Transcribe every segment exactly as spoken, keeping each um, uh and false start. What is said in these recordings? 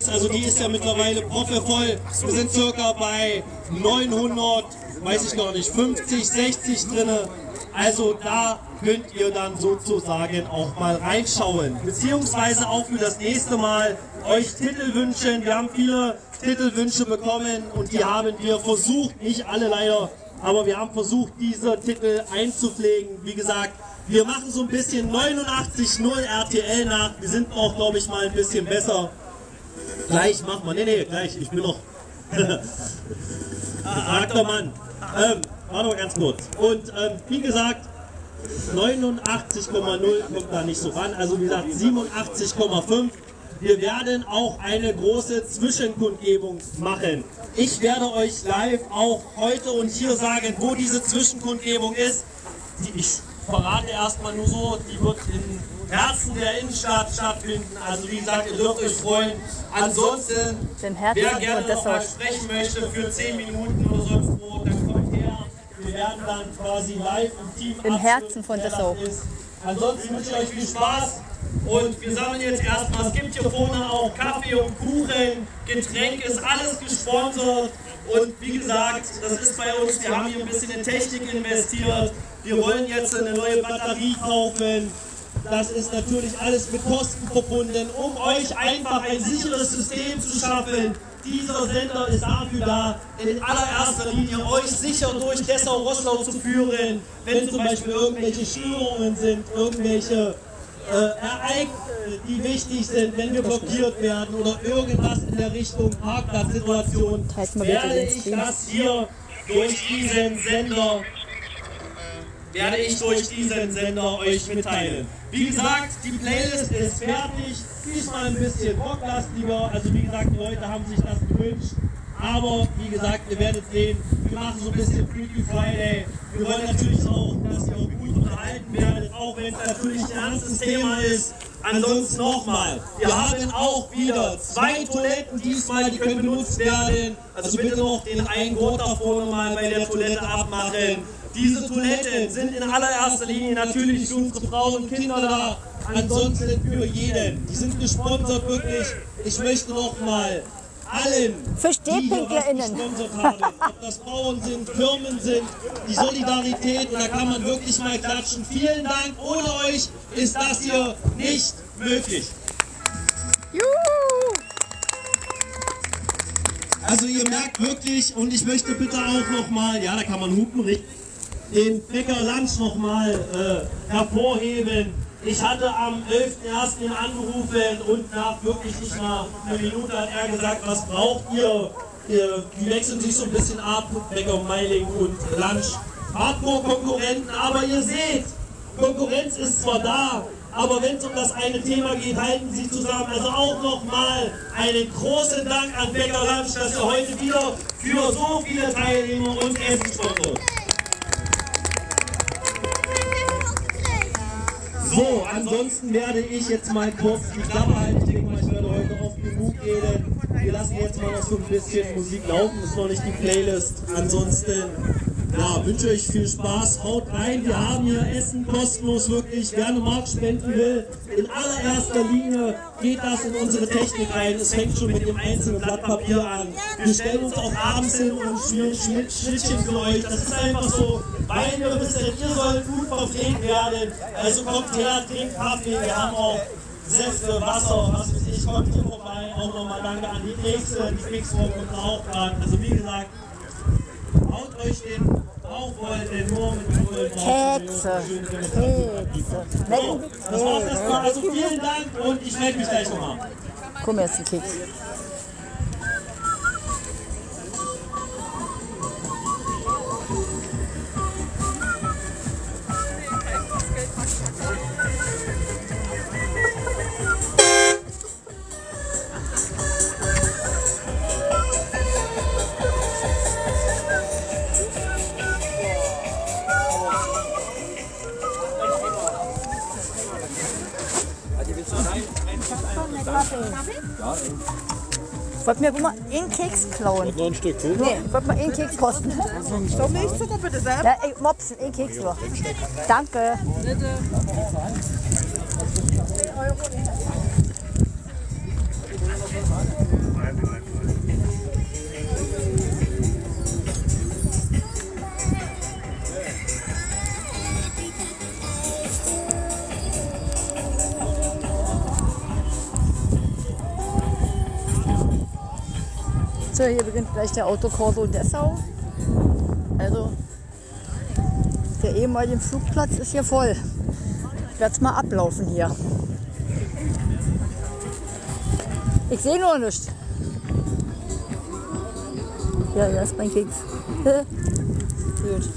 also die ist ja mittlerweile proppevoll. Wir sind circa bei neunhundert, weiß ich gar nicht, fünfzig, sechzig drinne. Also da könnt ihr dann sozusagen auch mal reinschauen, beziehungsweise auch für das nächste Mal euch Titel wünschen. Wir haben viele Titelwünsche bekommen und die haben wir versucht, nicht alle leider, aber wir haben versucht, diese Titel einzupflegen. Wie gesagt, wir machen so ein bisschen neunundachtzig null R T L nach. Wir sind auch, glaube ich, mal ein bisschen besser. Gleich machen wir. Nee, nee, gleich. Ich bin noch gefragter Mann. Ähm, warte mal ganz kurz. Und ähm, wie gesagt, neunundachtzig Komma null kommt da nicht so ran. Also wie gesagt, siebenundachtzig Komma fünf. Wir werden auch eine große Zwischenkundgebung machen. Ich werde euch live auch heute und hier sagen, wo diese Zwischenkundgebung ist. Die ich verrate erstmal nur so, die wird im Herzen der Innenstadt stattfinden. Also wie gesagt, ihr dürft euch freuen. Ansonsten, wer gerne noch mal sprechen möchte für zehn Minuten oder sonst wo, dann kommt her. Wir werden dann quasi live im Team im Herzen von Dessau. Ansonsten wünsche ich euch viel Spaß. Und wir sammeln jetzt erstmal, es gibt hier vorne auch Kaffee und Kuchen, Getränk ist alles gesponsert. Und wie gesagt, das ist bei uns, wir haben hier ein bisschen in Technik investiert. Wir wollen jetzt eine neue Batterie kaufen. Das ist natürlich alles mit Kosten verbunden, um euch einfach ein sicheres System zu schaffen. Dieser Sender ist dafür da, in allererster Linie euch sicher durch Dessau-Rosslau zu führen, wenn zum Beispiel irgendwelche Störungen sind, irgendwelche äh, Ereignisse, die wichtig sind, wenn wir blockiert werden oder irgendwas in der Richtung Parkplatzsituation, werde ich das hier durch diesen Sender werde ich durch diesen Sender euch mitteilen. Wie gesagt, die Playlist ist fertig, diesmal ein bisschen rocklastiger, also wie gesagt, die Leute haben sich das gewünscht, aber wie gesagt, ihr werdet sehen, wir machen so ein bisschen Freaky Friday, wir wollen natürlich auch, dass ihr auch gut unterhalten werdet, auch wenn es natürlich ein ernstes Thema ist. Ansonsten nochmal, wir haben auch wieder zwei Toiletten diesmal, die können benutzt werden, also bitte noch den einen Gurt da vorne mal bei der Toilette abmachen. Diese Toiletten sind in allererster Linie natürlich für unsere Frauen und Kinder da, ansonsten für jeden. Die sind gesponsert wirklich. Ich möchte nochmal allen, die hier was gesponsert haben, ob das Bauern sind, Firmen sind, die Solidarität, und da kann man wirklich mal klatschen. Vielen Dank, ohne euch ist das hier nicht möglich. Juhu! Also ihr merkt wirklich, und ich möchte bitte auch nochmal, ja, da kann man hupen, richtig, den Bäcker Lunch nochmal äh, hervorheben. Ich hatte am elften ersten ihn angerufen und nach wirklich nicht mal einer Minute hat er gesagt, was braucht ihr? ihr die wechseln sich so ein bisschen ab, Bäcker Meiling und Lunch. Hardcore-Konkurrenten, aber ihr seht, Konkurrenz ist zwar da, aber wenn es um das eine Thema geht, halten sie zusammen. Also auch nochmal einen großen Dank an Bäcker Lunch, dass ihr heute wieder für so viele Teilnehmer und Essen sponsert. So, ansonsten werde ich jetzt mal kurz die Klappe halten. Ich denke mal, ich werde heute oft genug reden. Wir lassen jetzt mal noch so ein bisschen Musik laufen, das ist noch nicht die Playlist. Ansonsten, ja, wünsche euch viel Spaß, haut rein. Wir haben hier Essen kostenlos, wirklich. Wer eine Mark spenden will, in allererster Linie geht das in unsere Technik rein. Es fängt schon mit dem einzelnen Blatt Papier an. Wir stellen uns auch abends hin und schmieren Schnittchen für euch. Das ist einfach so, weil wir wissen, ihr sollt gut verpflegt werden. Also kommt her, trinkt Kaffee, wir haben auch Säfte, Wasser, was weiß ich, kommt hier vorbei. Auch nochmal danke an die Kekse, die Fixform kommt auch dran. Also wie gesagt, haut euch den Bauch voll, den nur mit dem Öl drauf. Kekse. Kekse. So, das war's erstmal. Also vielen Dank und ich melde mich gleich nochmal. Guck mal, jetzt ein Keks. Ich wollte mir mal einen Keks klauen. Noch ein Stück, gut? Nee, ich wollte mal einen Keks kosten. Stopp Milchzucker bitte selbst. Ja, ey, Mopsen, einen Keks nur. Danke. Bitte. Euro. So, hier beginnt gleich der Autokorso Dessau. Also, der ehemalige Flugplatz ist hier voll. Ich werde es mal ablaufen hier. Ich sehe nur nichts. Ja, ja, ist mein Keks. Gut.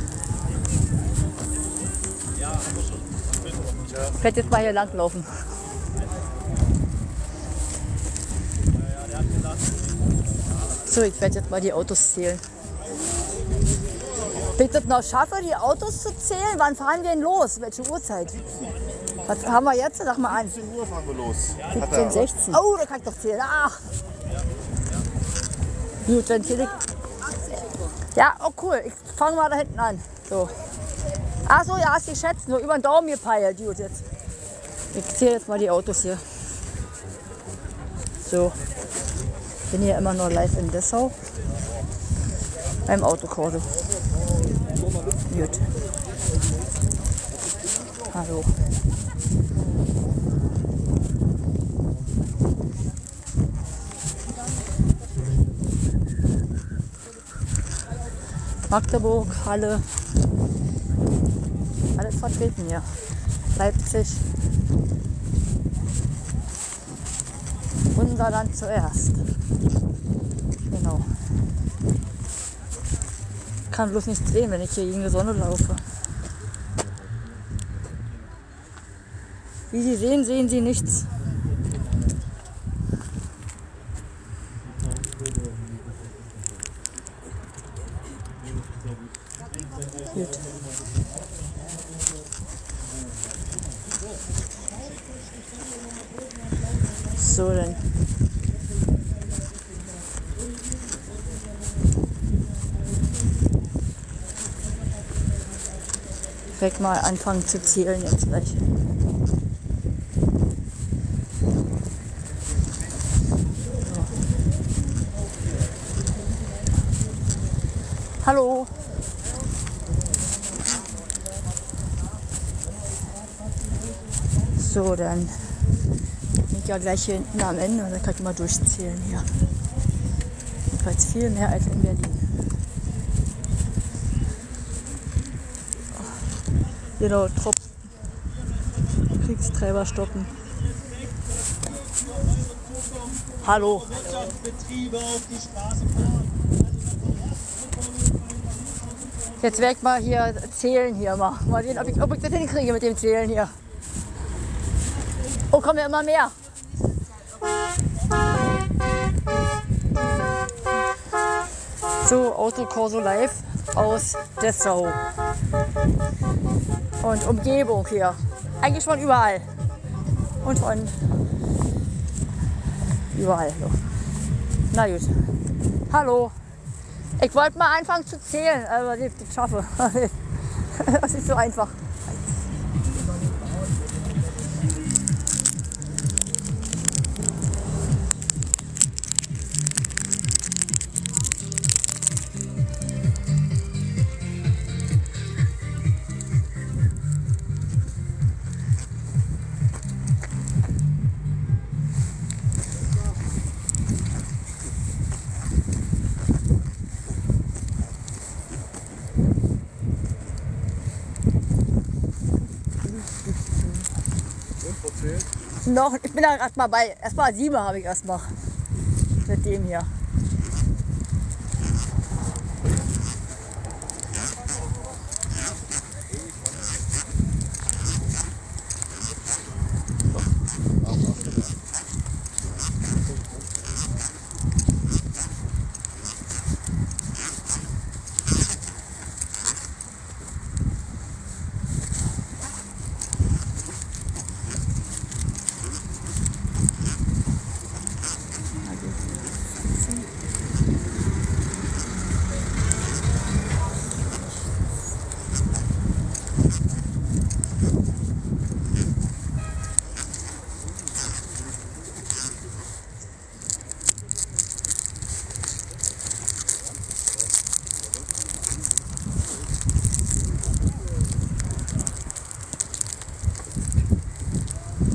Ich werde jetzt mal hier lang laufen. So, ich werde jetzt mal die Autos zählen. Wenn ich das noch schaffe, die Autos zu zählen, wann fahren wir denn los? Welche Uhrzeit? Was haben wir jetzt? Sag mal an. siebzehn Uhr fahren wir los. siebzehn, sechzehn. Oh, da kann ich doch zählen. Ach. Gut, dann zähle ich. Ja, oh cool. Ich fange mal da hinten an. So. Ach so, ja, hast du geschätzt. Nur über den Daumen gepeilt. Gut, jetzt. Ich zähle jetzt mal die Autos hier. So. Ich bin hier immer noch live in Dessau. Beim Autokorso. Gut. Hallo. Magdeburg, Halle, alles vertreten hier. Leipzig, unser Land zuerst. Genau. Ich kann bloß nichts sehen, wenn ich hier gegen die Sonne laufe. Wie Sie sehen, sehen Sie nichts. Gut. So, dann. Ich werde mal anfangen zu zählen jetzt gleich. Hallo. So, dann bin ich ja gleich hier hinten am Ende und dann kann ich mal durchzählen hier. Jedenfalls viel mehr als in Berlin. Genau, Truppen, Kriegstreiber stoppen. Hallo. Jetzt werde ich mal hier zählen hier mal. Mal sehen, ob ich, ob ich das hinkriege mit dem Zählen hier. Oh, kommen ja immer mehr. So, Autokorso live aus Dessau. Und Umgebung hier. Eigentlich von überall. Und von überall. So. Na gut. Hallo. Ich wollte mal anfangen zu zählen, aber ich das schaffe. Das ist so einfach. Noch, ich bin da erstmal bei, erstmal sieben habe ich erstmal mit dem hier.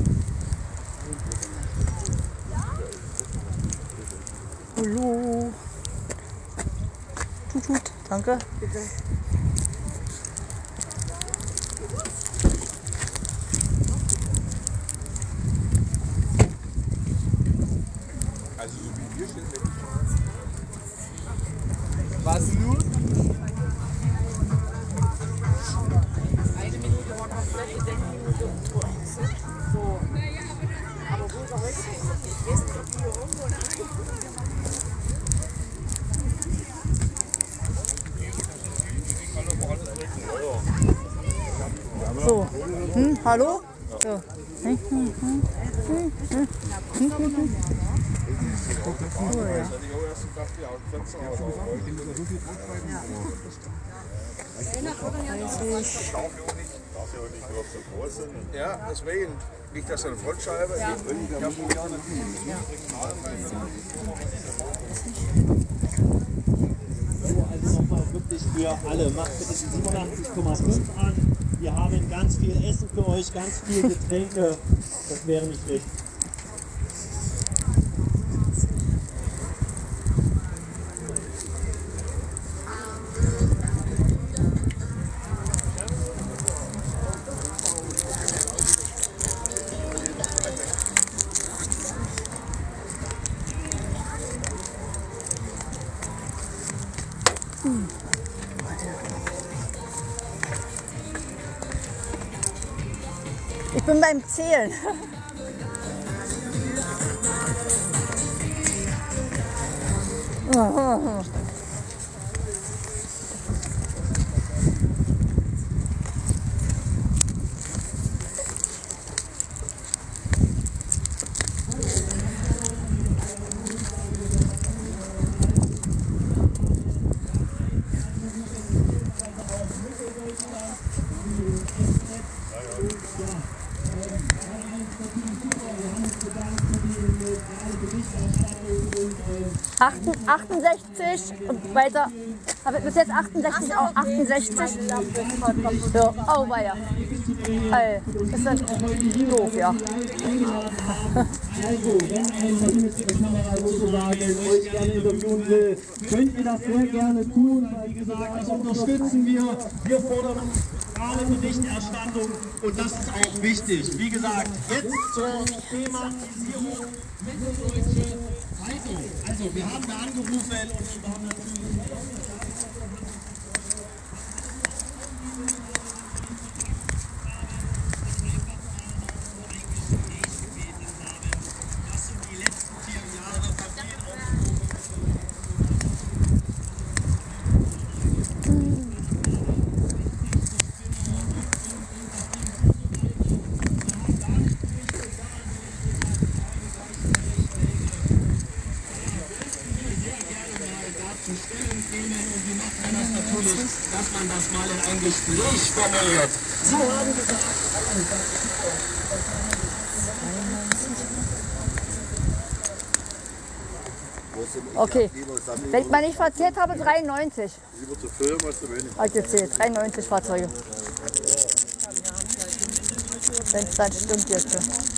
Hallo. Tut, tut. Danke. Bitte. Also so wie wir sind wir nicht. Was nur? Eine Minute war komplett, die Denkminute und so. Aber wo ist er heute? Ich weiß nicht, ob die hier irgendwo So, hm, hallo? So. Hm, hm, hm. Hm, hm. Hm, hm, hm. So, ja. Ja, deswegen liegt das an der Frontscheibe. Ja. So, also nochmal wirklich für alle. Macht bitte die siebenundachtzig Komma fünf an. Wir haben ganz viel Essen für euch, ganz viel Getränke. Das wäre nicht schlecht. Ich bin beim Zählen. achtundsechzig und weiter. Habe ich bis jetzt achtundsechzig, auch achtundsechzig. Ja, oh weia. Ey, ist dann doof, ja. Also, wenn ein Kamera sozusagen euch gerne interviewen will, könnt ihr das sehr gerne tun, weil wie gesagt, das unterstützen wir. Wir fordern gerade Berichterstattung und das ist auch wichtig. Wie gesagt, jetzt zur Thematisierung Mitteldeutsche Zeitung. Also, wir haben da angerufen und wir haben natürlich... dass man das mal in ein Gespräch formuliert. So haben gesagt. Okay, wenn ich mal nicht verzählt habe, dreiundneunzig. Lieber zu filmen als zu wenig. Hat gezählt, dreiundneunzig Fahrzeuge. Wenn es dann stimmt jetzt.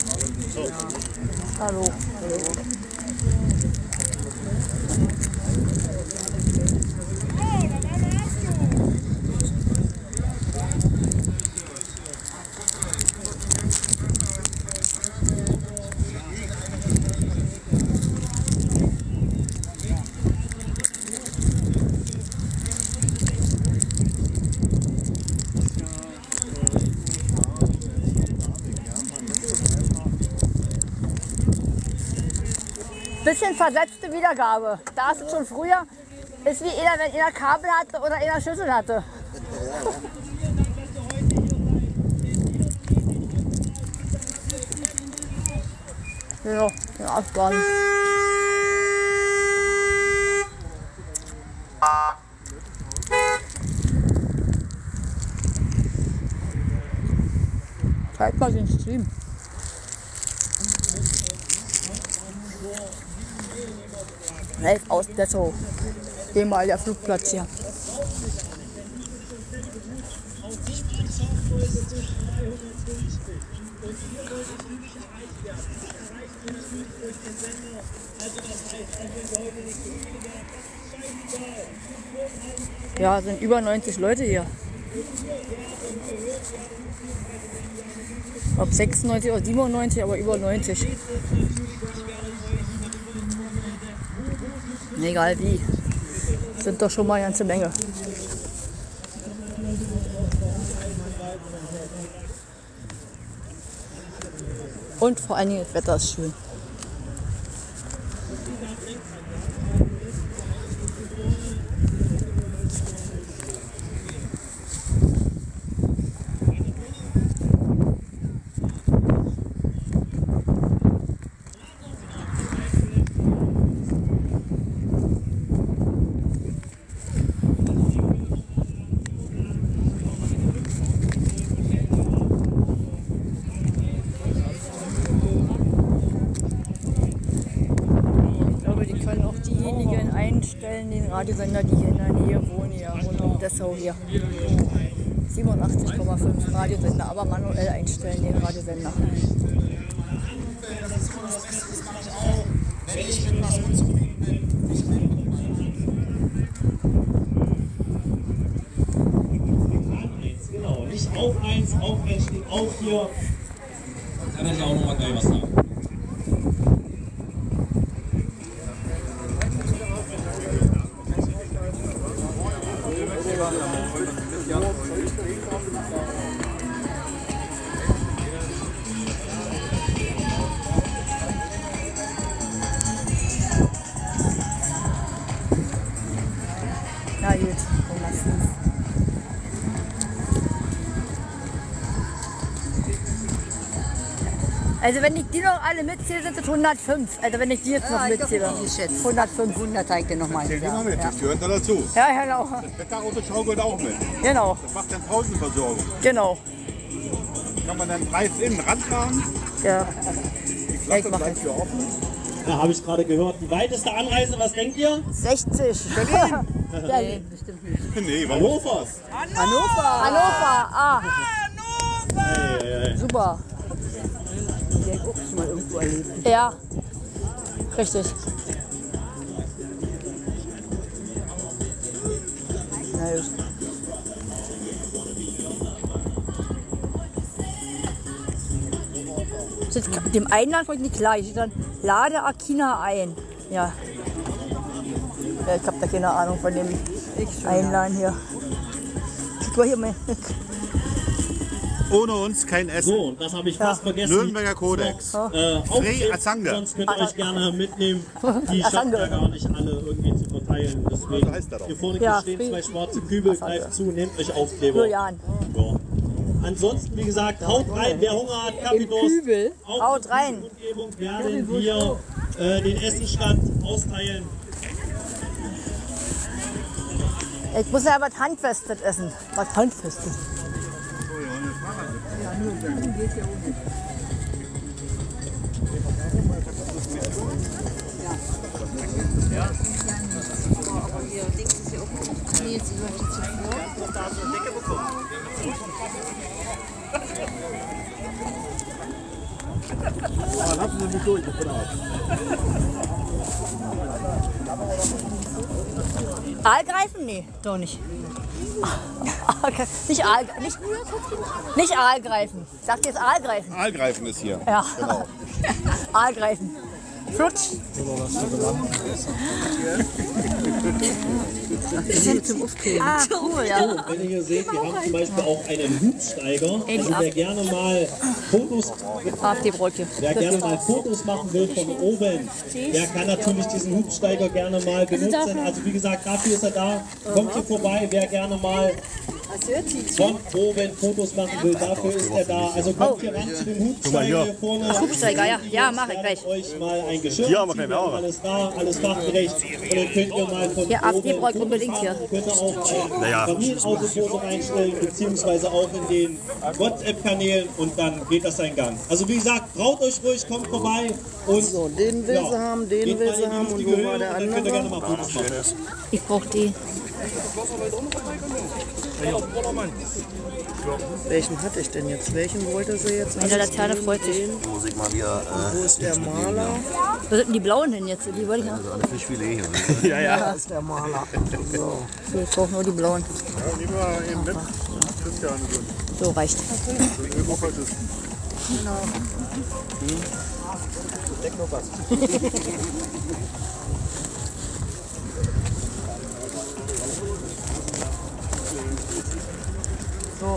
Hallo. Bisschen versetzte Wiedergabe. Da ist es schon früher. Ist wie einer, wenn einer Kabel hatte oder einer Schüssel hatte. Ja, den Abspann. Zeig mal den Stream. Live aus Dessau. Ehemaliger Flugplatz hier. Und Ja, sind über neunzig Leute hier. Ob sechsundneunzig oder siebenundneunzig, aber über neunzig. Egal wie. Sind doch schon mal eine ganze Menge. Und vor allen Dingen das Wetter ist schön. Den Radiosender, die hier in der Nähe wohnen, hier rund um Dessau hier. siebenundachtzig Komma fünf Radiosender, aber manuell einstellen den Radiosender. Wenn ich mit was unzufrieden bin, ich genau, nicht auf eins, auf eins steht auch hier. Kann ich auch nochmal gleich was sagen. Na gut, hundertfünf. Also wenn ich die noch alle mitzähle, sind es hundertfünf. Also wenn ich die jetzt noch Ja, ich glaub, mitzähle. ich schätze. hundertfünf. hundert zeigt dir nochmal. Zähl die noch mit, Ja. das gehört da dazu. Ja, genau. Das Wetterauto gehört auch mit. Genau, Das macht dann Pausenversorgung. genau. Kann man dann Preis innen ranfahren, Ja, die Ja, Flasche ich mach bleibt das. hier offen. Ja, habe ich gerade gehört. Die weiteste Anreise, was denkt ihr? sechzig. Nee, bestimmt nicht. Nee, warum? Hannover. Hannover! Hannover, ah, Hey, hey, hey. super. Die hab ich auch schon mal irgendwo erlebt. Ja, richtig. Na gut. Steht dem Einland wollte ich nicht klar. Hier steht dann Lade Akina ein. Ja. Ja, ich habe da keine Ahnung von dem Einladen hier. Guck mal hier mal. Ohne uns kein Essen. So, und das habe ich fast vergessen. Nürnberger Kodex. Äh, Free aufkleben, Azange. sonst könnt ihr euch gerne mitnehmen. Die schaffen Azange. ja gar nicht alle irgendwie zu verteilen. Deswegen, heißt das doch. hier vorne Ja, stehen Free zwei schwarze Kübel, Azange. greift zu, nehmt euch Aufkleber. Julian. Ja. Ansonsten, wie gesagt, haut rein, wer Hunger hat, Kaffeedurst. Kübel? Auch Haut in rein. dieser Umgebung werden wir äh, den Essenstand austeilen. Ich muss ja was Handfestes essen. Was Handfestes. Ihr Dings ist ja auch gut. Ach nee, jetzt läuft die zuvor. Lassen Sie mich durch, ich bin aus. Aal greifen? Nee, doch nicht. nicht Aal, nicht, nicht Aal greifen. Sagt jetzt Aal greifen. Aalgreifen ist hier. Ja. Aal greifen. Flutsch. Zum Aufkleben. Ah, cool, ja. So, wenn ihr hier seht, wir haben zum Beispiel auch einen Hubsteiger. Also wer gerne mal Fotos, A F D-Brötchen. wer gerne mal Fotos machen will von oben, der kann natürlich diesen Hubsteiger gerne mal benutzen. Also wie gesagt, dafür ist er da. Kommt hier vorbei, wer gerne mal von oben Fotos machen will, dafür ist er da. Also kommt hier ran zu dem Hubsteiger hier vorne. Hubsteiger, ja. Ja, mach ich gleich. Euch mal ein Geschirr Ja, aber ziehen, keine Ahnung. alles da, alles fachgerecht. Und dann könnt ihr mal von Ja, A F oben D-Brot Fotos unbedingt hier. machen. Könnt ihr auch ein Familienautofoto reinstellen, beziehungsweise auch in den WhatsApp-Kanälen und dann geht das seinen Gang. Also wie gesagt, traut euch ruhig, kommt vorbei und So, den will ja, sie haben, den geht will mal sie in die haben und luftige wo war Höhe der und dann könnt ihr gerne andere? mal Fotos machen. Ich brauch die. Welchen hatte ich denn jetzt? Welchen wollte sie jetzt? In der Laterne freut sich. Muss ich mal wieder. Äh, Wo ist der Maler? Wo sind denn die blauen hin jetzt? Die wollte ich noch. also eine Fischfilet hier. Ja, ja. Da ist der Maler. So. So, ich brauche nur die blauen. Ja, nehmen wir eben mit. Christian, so So reicht. ein Ölbuchholtes. Genau. Deck noch was. So.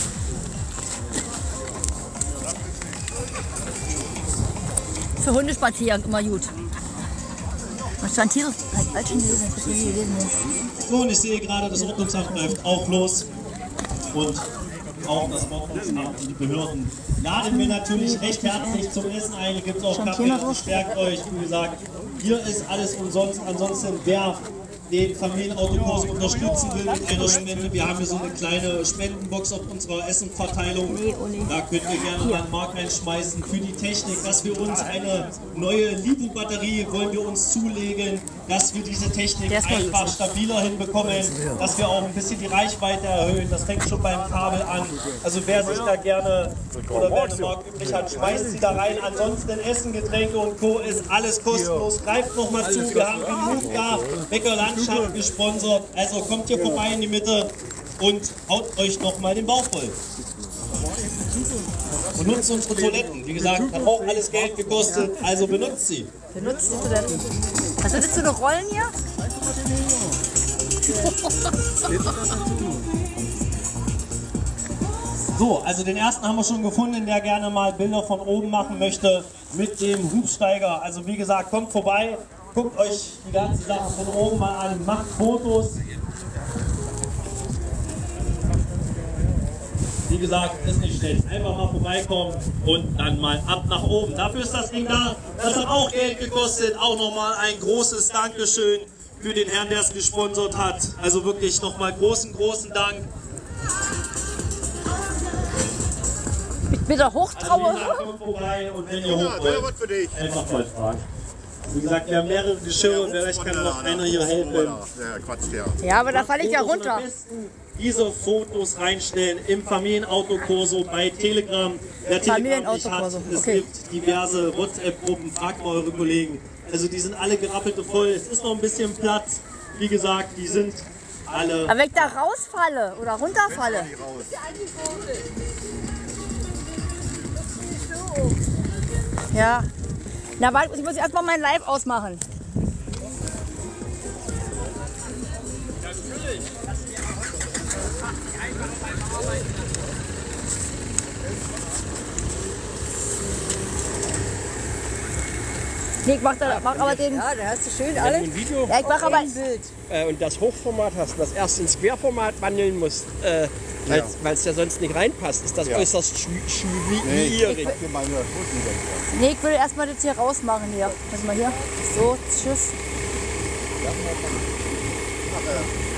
Für Hundespaziergang immer gut. Was stand hier? Halt schon gelesen, das hier gelesen. So, und ich sehe gerade, das Ordnungsamt läuft auch los. Und auch das Ordnungsamt und die Behörden laden wir natürlich recht herzlich zum Essen ein. Hier gibt es auch Kaffee, also stärkt euch. Wie gesagt, hier ist alles umsonst. Ansonsten, wer den Familienautokurs unterstützen will mit einer Spende, wir haben hier so eine kleine Spendenbox auf unserer Essenverteilung. Da könnt ihr gerne mal einen Mark reinschmeißen für die Technik, dass wir uns eine neue Lipo-Batterie wollen wir uns zulegen, dass wir diese Technik einfach stabiler hinbekommen, dass wir auch ein bisschen die Reichweite erhöhen. Das fängt schon beim Kabel an. Also wer sich da gerne oder wer eine Mark übrig hat, schmeißt sie da rein. Ansonsten Essen, Getränke und Co. ist alles kostenlos. Greift nochmal zu, wir haben genug da. Bäcker Landschaft gesponsert. Also kommt hier vorbei in die Mitte und haut euch nochmal den Bauch voll. Und nutzt unsere Toiletten. Wie gesagt, hat auch alles Geld gekostet, also benutzt sie. Benutzt die Toiletten. Hast du jetzt so eine Rollen hier? So, also den ersten haben wir schon gefunden, der gerne mal Bilder von oben machen möchte mit dem Hubsteiger. Also wie gesagt, kommt vorbei, guckt euch die ganze Sache von oben mal an, macht Fotos. Wie gesagt, ist nicht schlecht. Einfach mal vorbeikommen und dann mal ab nach oben. Dafür ist das Ding da. Das hat auch Geld gekostet. Auch nochmal ein großes Dankeschön für den Herrn, der es gesponsert hat. Also wirklich nochmal großen, großen Dank. Mit der Hochtraue. Also wie gesagt, kommt vorbei und wenn ihr hoch wollt, einfach mal fragen. Wie gesagt, wir haben mehrere Geschirre, vielleicht kann noch einer hier helfen. Ja, Quatsch, der. Ja, aber da falle ich ja runter. Am besten diese Fotos reinstellen im Familienautokorso bei Telegram. Der Telegram nicht hat. Es okay. gibt diverse WhatsApp-Gruppen, fragt mal eure Kollegen. Also die sind alle gerappelte voll. Es ist noch ein bisschen Platz. Wie gesagt, die sind alle. Aber wenn ich da rausfalle oder runterfalle. Ja. Na warte, ich muss erstmal mein Live ausmachen. Nee, ich mach, da, mach aber den. Ja, da hast du schön alles. Ein Video Ja, ich mach aber. äh, und das Hochformat hast und das erst ins Querformat wandeln musst, äh, weil es ja sonst nicht reinpasst, ist das Ja. äußerst schwi- schwierig. Für meine Hunden. Nee, ich will erstmal das hier rausmachen hier. Lass mal hier. So, tschüss.